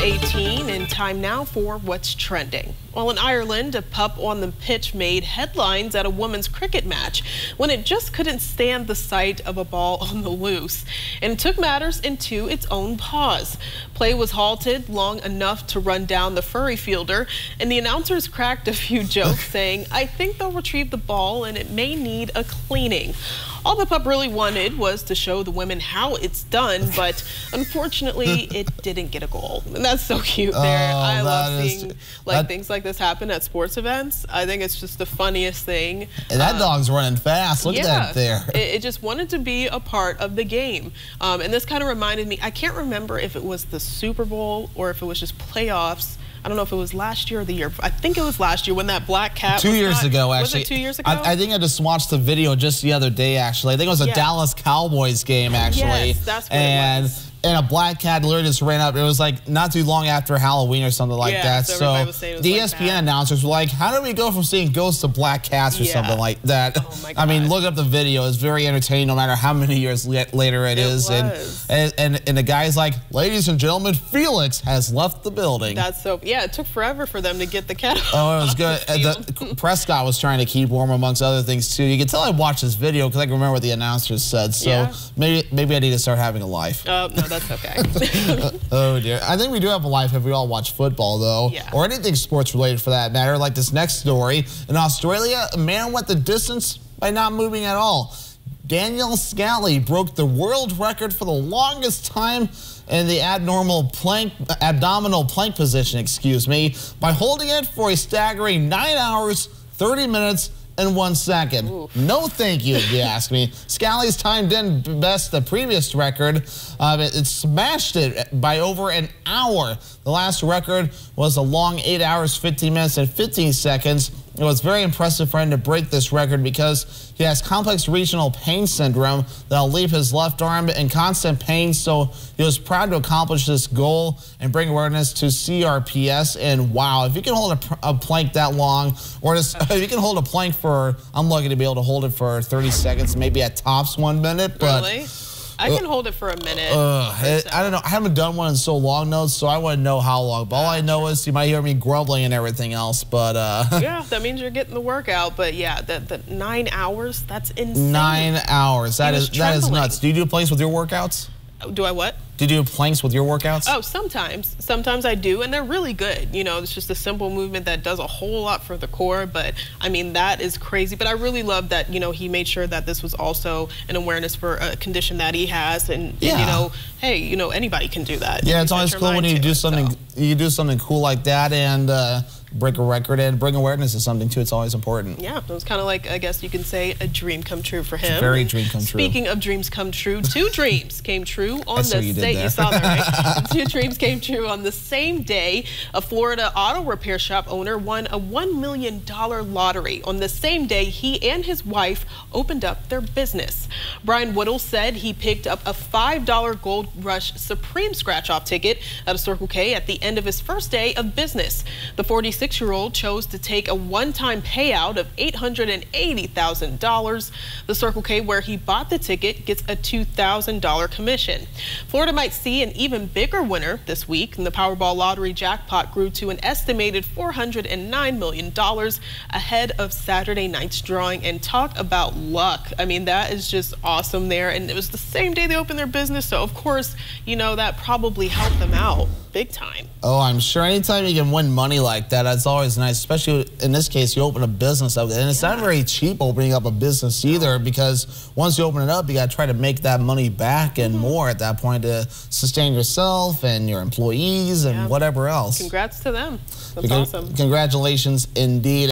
6:18 and time now for what's trending. Well, in Ireland, a pup on the pitch made headlines at a women's cricket match when it just couldn't stand the sight of a ball on the loose. And it took matters into its own paws. Play was halted long enough to run down the furry fielder, and the announcers cracked a few jokes saying, "I think they'll retrieve the ball and it may need a cleaning." All the pup really wanted was to show the women how it's done, but unfortunately, it didn't get a goal. And that's so cute there. I love seeing things like this happen at sports events. I think it's just the funniest thing. And that dog's running fast. Look at that there. It just wanted to be a part of the game. And this kind of reminded me, I can't remember if it was the Super Bowl or if it was just playoffs. I don't know if it was last year or the year. I think it was last year when that black cat 2 years ago, actually. Was it 2 years ago? I think I just watched the video just the other day, actually. I think it was a Dallas Cowboys game, actually. Yes, that's what it was. And a black cat literally just ran up. It was like not too long after Halloween or something like that. So the ESPN announcers were like, how do we go from seeing ghosts to black cats or something like that? Oh my gosh. I mean, look up the video. It's very entertaining no matter how many years later it is. And the guy's like, ladies and gentlemen, Felix has left the building. That's so, yeah, it took forever for them to get the cat off. Oh, it was good. Prescott was trying to keep warm amongst other things too. You can tell I watched this video because I can remember what the announcers said. So maybe I need to start having a life. No, that's okay. Oh dear. I think we do have a life if we all watch football though, or anything sports related for that matter. Like this next story, in Australia, a man went the distance by not moving at all. Daniel Scally broke the world record for the longest time in the abdominal plank position, by holding it for a staggering 9 hours, 30 minutes, and 1 second. Oof. No thank you, if you ask me. Scally's time didn't best the previous record. It smashed it by over an hour. The last record was a long 8 hours, 15 minutes, and 15 seconds. It was very impressive for him to break this record because he has complex regional pain syndrome that'll leave his left arm in constant pain, so he was proud to accomplish this goal and bring awareness to CRPS. And wow, if you can hold a plank that long, or just, if you can hold a plank for, I'm lucky to be able to hold it for 30 seconds, maybe at tops 1 minute. But really? I can hold it for a minute. I don't know. I haven't done one in so long, though, so I wouldn't know how long. But all I know is you might hear me grumbling and everything else. But yeah, that means you're getting the workout. But yeah, the 9 hours, that's insane. 9 hours. That is nuts. Do you do planks with your workouts? Do I what? Do you do planks with your workouts? Oh, sometimes. Sometimes I do, and they're really good. You know, it's just a simple movement that does a whole lot for the core, but I mean, that is crazy. But I really love that, you know, he made sure that this was also an awareness for a condition that he has, and you know, hey, you know, anybody can do that. Yeah, it's always cool when you do something, cool like that, and break a record and bring awareness to something too. It's always important. Yeah, it was kind of like, I guess you can say, a dream come true for him. It's a very dream come true. Speaking of dreams come true, 2 dreams came true on the day. You saw that, right? 2 dreams came true on the same day. A Florida auto repair shop owner won a $1 million lottery. On the same day, he and his wife opened up their business. Brian Woodall said he picked up a $5 Gold Rush Supreme scratch-off ticket at a Circle K at the end of his first day of business. The 46-year-old chose to take a one-time payout of $880,000. The Circle K where he bought the ticket gets a $2,000 commission. Florida might see an even bigger winner this week, and the Powerball lottery jackpot grew to an estimated $409 million ahead of Saturday night's drawing. And talk about luck. I mean, that is just awesome there. And it was the same day they opened their business, so of course, you know, that probably helped them out big time. Oh, I'm sure anytime you can win money like that, that's always nice, especially in this case, you open a business up, and it's not very cheap opening up a business either, because once you open it up, you got to try to make that money back and more at that point to sustain yourself and your employees and whatever else. Congrats to them. That's awesome. Congratulations indeed.